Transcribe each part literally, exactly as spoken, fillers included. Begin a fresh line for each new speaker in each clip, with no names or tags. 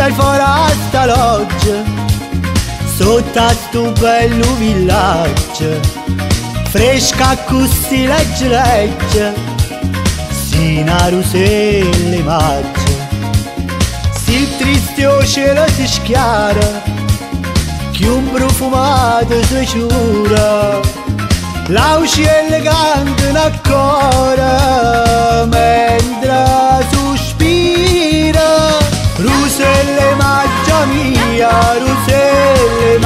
stai fuori a sta loggia, sotto a sto bello villaggio, fresca così legge legge, sino a ruselle maggia. Si triste o cielo si schiara, che un profumato si ciura, l'auci elegante ancora, mentre sospira. Ruselle maggia mia, ruselle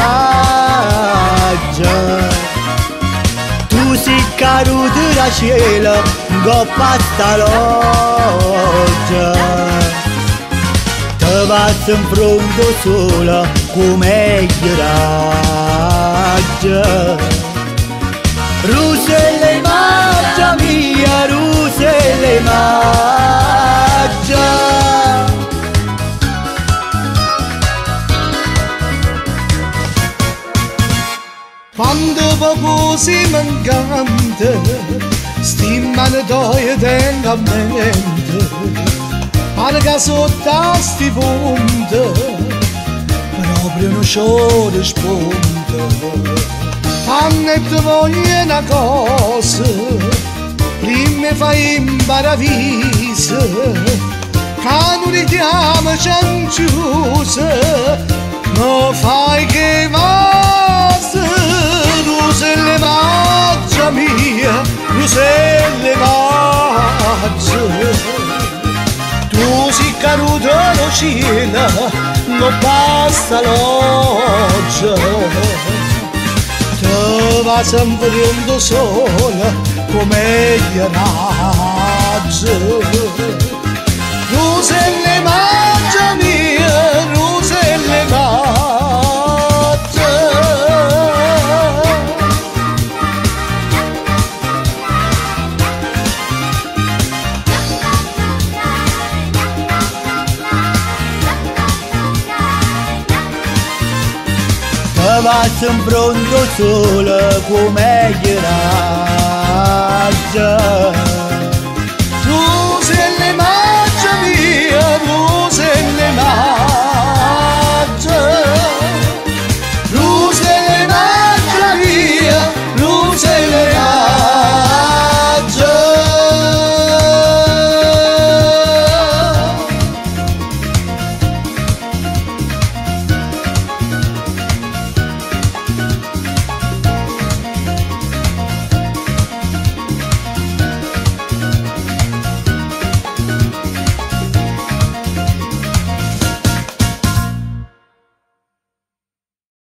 maggia, tu sei caduto da cielo, coppa sta loggia. Te passa in fronte sola, come raggia. Ruselle maggia mia, ruselle maggia.
Quando poco si mancante, stimmano toi tenga a mente, pare che sotto a sti punti, proprio non c'ho risponde. Quando ti voglio una cosa, prima fai in paradiso, che non richiamo cianciusa, non fai che vasi. Ruselle maggia mia, ruselle maggia, tu sei caduto allo cielo, non basta loggia. Te va sempre un sola, come gli raggi. Ruselle maggia mia, ruselle maggia.
Va sempre pronto solo come gli